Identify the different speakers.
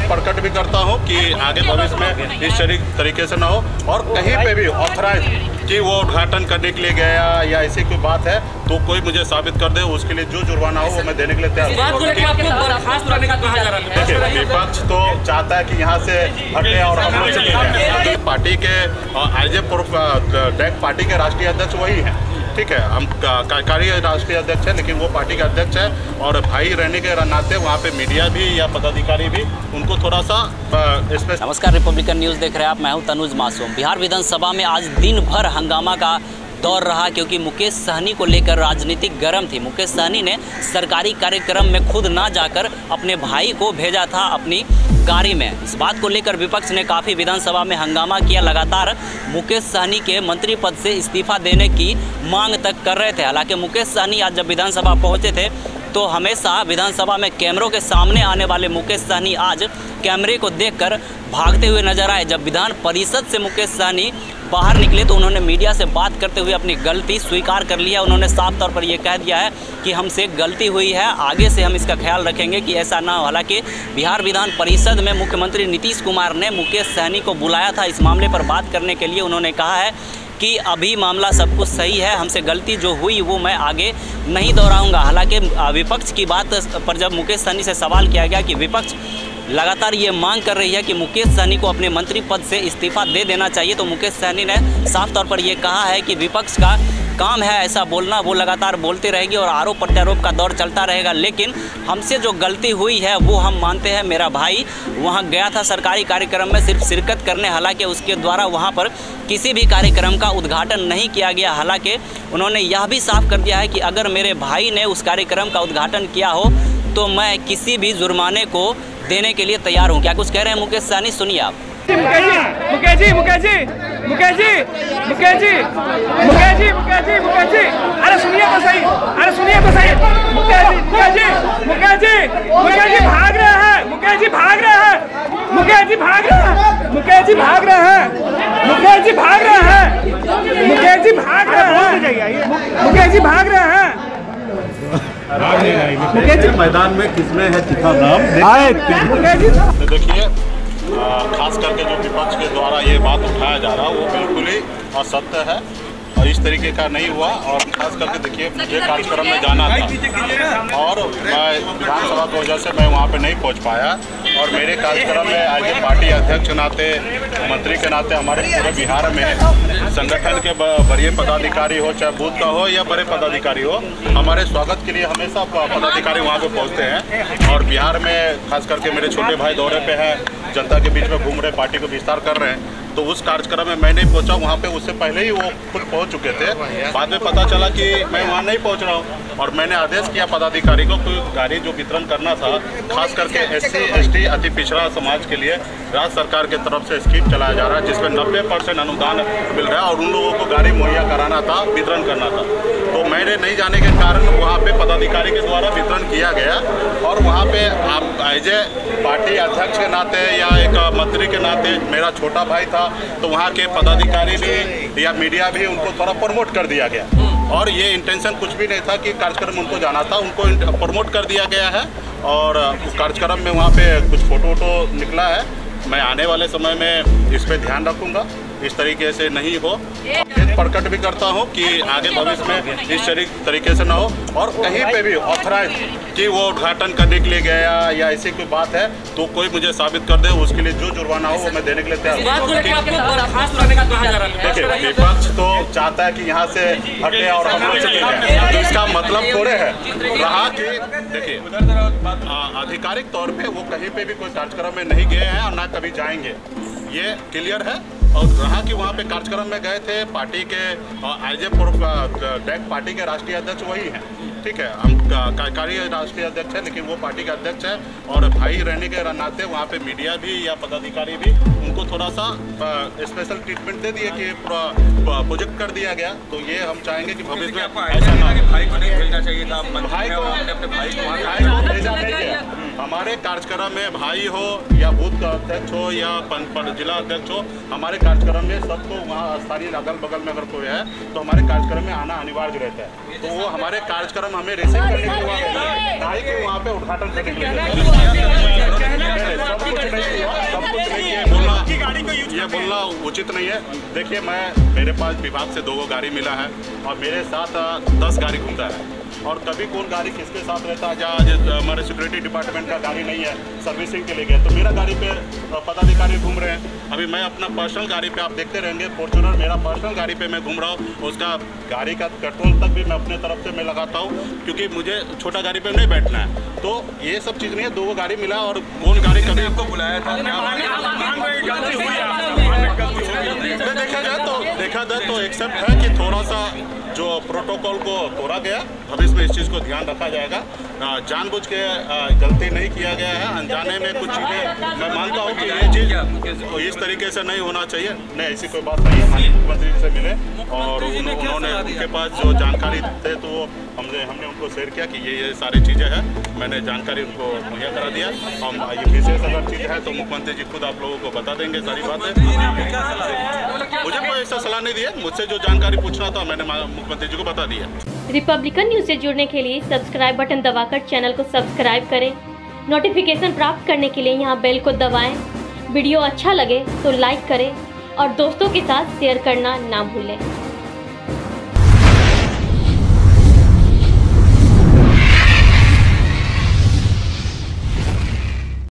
Speaker 1: प्रकट भी करता हूँ कि आगे भविष्य में इस तरीके से ना हो, और कहीं पे भी ऑथराइज कि वो उद्घाटन करने के लिए गया या ऐसी कोई बात है तो कोई मुझे साबित कर दे, उसके लिए जो जुर्माना हो वो मैं देने के लिए तैयार हूँ। देखिए, विपक्ष तो चाहता है कि यहाँ से हटे और हम लोग चले। पार्टी के एज ए डायरेक्ट पार्टी के राष्ट्रीय अध्यक्ष वही हैं, ठीक है। हम कार्यकारी राष्ट्रीय अध्यक्ष है, लेकिन वो पार्टी का अध्यक्ष है, और भाई रहने के नाते वहाँ पे मीडिया भी या पदाधिकारी भी उनको थोड़ा सा
Speaker 2: नमस्कार, रिपब्लिकन न्यूज़ देख रहे हैं आप। मैं हूँ तनुज मासूम। बिहार विधानसभा में आज दिन भर हंगामा का दौर रहा, क्योंकि मुकेश सहनी को लेकर राजनीतिक गर्म थी। मुकेश सहनी ने सरकारी कार्यक्रम में खुद ना जाकर अपने भाई को भेजा था अपनी गाड़ी में। इस बात को लेकर विपक्ष ने काफ़ी विधानसभा में हंगामा किया। लगातार मुकेश सहनी के मंत्री पद से इस्तीफा देने की मांग तक कर रहे थे। हालांकि मुकेश सहनी आज जब विधानसभा पहुंचे थे तो हमेशा विधानसभा में कैमरों के सामने आने वाले मुकेश सहनी आज कैमरे को देखकर भागते हुए नजर आए। जब विधान परिषद से मुकेश सहनी बाहर निकले तो उन्होंने मीडिया से बात करते हुए अपनी गलती स्वीकार कर लिया। उन्होंने साफ तौर पर यह कह दिया है कि हमसे गलती हुई है, आगे से हम इसका ख्याल रखेंगे कि ऐसा ना हो। हालांकि बिहार विधान परिषद में मुख्यमंत्री नीतीश कुमार ने मुकेश सहनी को बुलाया था इस मामले पर बात करने के लिए। उन्होंने कहा है कि अभी मामला सब कुछ सही है, हमसे गलती जो हुई वो मैं आगे नहीं दोहराऊंगा। हालांकि विपक्ष की बात पर जब मुकेश सहनी से सवाल किया गया कि विपक्ष लगातार ये मांग कर रही है कि मुकेश सहनी को अपने मंत्री पद से इस्तीफा दे देना चाहिए, तो मुकेश सहनी ने साफ तौर पर यह कहा है कि विपक्ष का काम है ऐसा बोलना, वो लगातार बोलते रहेगी और आरोप प्रत्यारोप का दौर चलता रहेगा, लेकिन हमसे जो गलती हुई है वो हम मानते हैं। मेरा भाई वहाँ गया था सरकारी कार्यक्रम में सिर्फ शिरकत करने, हालांकि उसके द्वारा वहाँ पर किसी भी कार्यक्रम का उद्घाटन नहीं किया गया। हालांकि उन्होंने यह भी साफ कर दिया है कि अगर मेरे भाई ने उस कार्यक्रम का उद्घाटन किया हो तो मैं किसी भी जुर्माने को देने के लिए तैयार हूँ। क्या कुछ कह रहे हैं मुकेश सहनी, सुनिए आप।
Speaker 3: मुकेश जी, अरे सुनिए तो सही, मुकेश जी भाग रहे हैं, मुकेश जी भाग रहे हैं, मुकेश जी भाग रहे हैं, मुकेश जी भाग रहे हैं, मुकेश जी भाग रहे हैं, मुकेश जी भाग रहे हैं, मुकेश जी भाग रहे हैं।
Speaker 1: मुकेश जी मैदान में किसमें है तीखा नाम? देखिए, खास करके जो विपक्ष के द्वारा ये बात उठाया जा रहा है वो बिल्कुल ही असत्य है और इस तरीके का नहीं हुआ। और खास करके देखिए, मुझे कार्यक्रम में जाना था और मैं विधानसभा की वजह से मैं वहाँ पे नहीं पहुँच पाया, और मेरे कार्यक्रम में एज ए पार्टी अध्यक्ष के नाते, मंत्री के नाते हमारे पूरे बिहार में संगठन के बड़े पदाधिकारी हो, चाहे बूथ का हो या बड़े पदाधिकारी हो, हमारे स्वागत के लिए हमेशा पदाधिकारी वहाँ पे पहुँचते हैं। और बिहार में खास करके मेरे छोटे भाई दौरे पे हैं, जनता के बीच में घूम रहे, पार्टी को विस्तार कर रहे हैं, तो उस कार्यक्रम में मैं नहीं पहुंचा वहाँ पे, उससे पहले ही वो खुद पहुंच चुके थे। बाद में पता चला कि मैं वहाँ नहीं पहुंच रहा हूँ और मैंने आदेश किया पदाधिकारी को कोई गाड़ी जो वितरण करना था, खास करके SC ST अति पिछड़ा समाज के लिए राज्य सरकार के तरफ से स्कीम चलाया जा रहा है जिसमें 90% अनुदान मिल रहा है और उन लोगों को गाड़ी मुहैया कराना था, वितरण करना था। तो मैंने नहीं जाने के कारण वहाँ पे पदाधिकारी के द्वारा वितरण किया गया, और वहाँ पे आप एज ए पार्टी अध्यक्ष के नाते या एक मंत्री के नाते मेरा छोटा भाई था, तो वहाँ के पदाधिकारी भी या मीडिया भी उनको थोड़ा प्रमोट कर दिया गया। और ये इंटेंशन कुछ भी नहीं था कि कार्यक्रम उनको जाना था, उनको प्रमोट कर दिया गया है। और कार्यक्रम में वहाँ पे कुछ फोटो निकला है, मैं आने वाले समय में इस पर ध्यान रखूँगा, इस तरीके से नहीं हो। प्रकट भी करता हूँ कि आगे भविष्य में इस तरीके से ना हो, और कहीं पे भी ऑथराइज कि वो उद्घाटन करने के लिए गया या ऐसी कोई बात है तो कोई मुझे साबित कर दे, उसके लिए जो जुर्माना हो वो मैं देने के लिए तैयार हूँ। देखिए, विपक्ष तो चाहता है कि यहाँ से हटे और हम लोग चले जाएं, तो इसका मतलब थोड़े है रहा कि देखिए, आधिकारिक तौर पे वो कहीं पे भी कोई कार्यक्रम में नहीं गए हैं और ना कभी जाएंगे, ये क्लियर है। और रहा कि वहाँ पे कार्यक्रम में गए थे पार्टी के एज ए डायरेक्ट पार्टी के राष्ट्रीय अध्यक्ष वही हैं, ठीक है। हम कार्यकारी राष्ट्रीय अध्यक्ष है, लेकिन वो पार्टी का अध्यक्ष है, और भाई रहने के नाते वहाँ पे मीडिया भी या पदाधिकारी भी उनको थोड़ा सा स्पेशल ट्रीटमेंट दे दिए कि प्रोजेक्ट कर दिया गया। तो ये हम चाहेंगे कि भविष्य में ऐसा ना,
Speaker 4: भाई को नहीं भेजना चाहिए था,
Speaker 1: भाई को भेजा नहीं गया। हमारे कार्यक्रम में भाई हो या बूथ का अध्यक्ष हो या जिला अध्यक्ष हो, हमारे कार्यक्रम में सबको वहाँ स्थानीय अगल बगल में अगर कोई है तो हमारे कार्यक्रम में आना अनिवार्य रहता है। तो वो हमारे कार्यक्रम हमें रिसीव करने के लिए भाई को वहाँ पे उद्घाटन करने के लिए सब कुछ नहीं बोलना उचित नहीं है। देखिए, मेरे पास विभाग से 2 गाड़ी मिला है और मेरे साथ 10 गाड़ी घूमता है और कभी कौन गाड़ी किसके साथ रहता है, जहाँ हमारे सिक्योरिटी डिपार्टमेंट का गाड़ी नहीं है सर्विसिंग के लिए गए तो मेरा गाड़ी पे पदाधिकारी घूम रहे हैं। अभी मैं अपना पर्सनल गाड़ी पे आप देखते रहेंगे, फॉर्च्यूनर मेरा पर्सनल गाड़ी पे मैं घूम रहा हूँ, उसका गाड़ी का पेट्रोल तक भी मैं अपने तरफ से मैं लगाता हूँ क्योंकि मुझे छोटा गाड़ी पे नहीं बैठना है। तो ये सब चीज़ नहीं है, 2 गाड़ी मिला और कौन गाड़ी कभी आपको बुलाया था देखा जाए तो एक्सेप्ट है कि थोड़ा सा जो प्रोटोकॉल को तोड़ा गया। भविष्य में इस चीज़ को ध्यान रखा जाएगा। जानबूझ के गलती नहीं किया गया है, अनजाने में कुछ चीज़ें मैं मानता हूँ कि ये चीज़ इस तरीके से नहीं होना चाहिए। नहीं, ऐसी कोई बात नहीं है। माननीय मुख्यमंत्री जी से मिले और उन्होंने उनके पास जो जानकारी थे तो वो हमने उनको शेयर किया कि ये सारी चीज़ें हैं। मैंने जानकारी उनको मुहैया करा दिया। हम ये विशेष अगर चीज़ है तो मुख्यमंत्री जी खुद आप लोगों को बता देंगे सारी बातें। मुझे कोई ऐसा सलाह नहीं दिया, मुझसे जो जानकारी पूछना था मैंने मुख्यमंत्री जी को बता दिया।
Speaker 4: रिपब्लिकन न्यूज से जुड़ने के लिए सब्सक्राइब बटन दबाकर चैनल को सब्सक्राइब करें। नोटिफिकेशन प्राप्त करने के लिए यहाँ बेल को दबाएं। वीडियो अच्छा लगे तो लाइक करें और दोस्तों के साथ शेयर करना ना भूलें।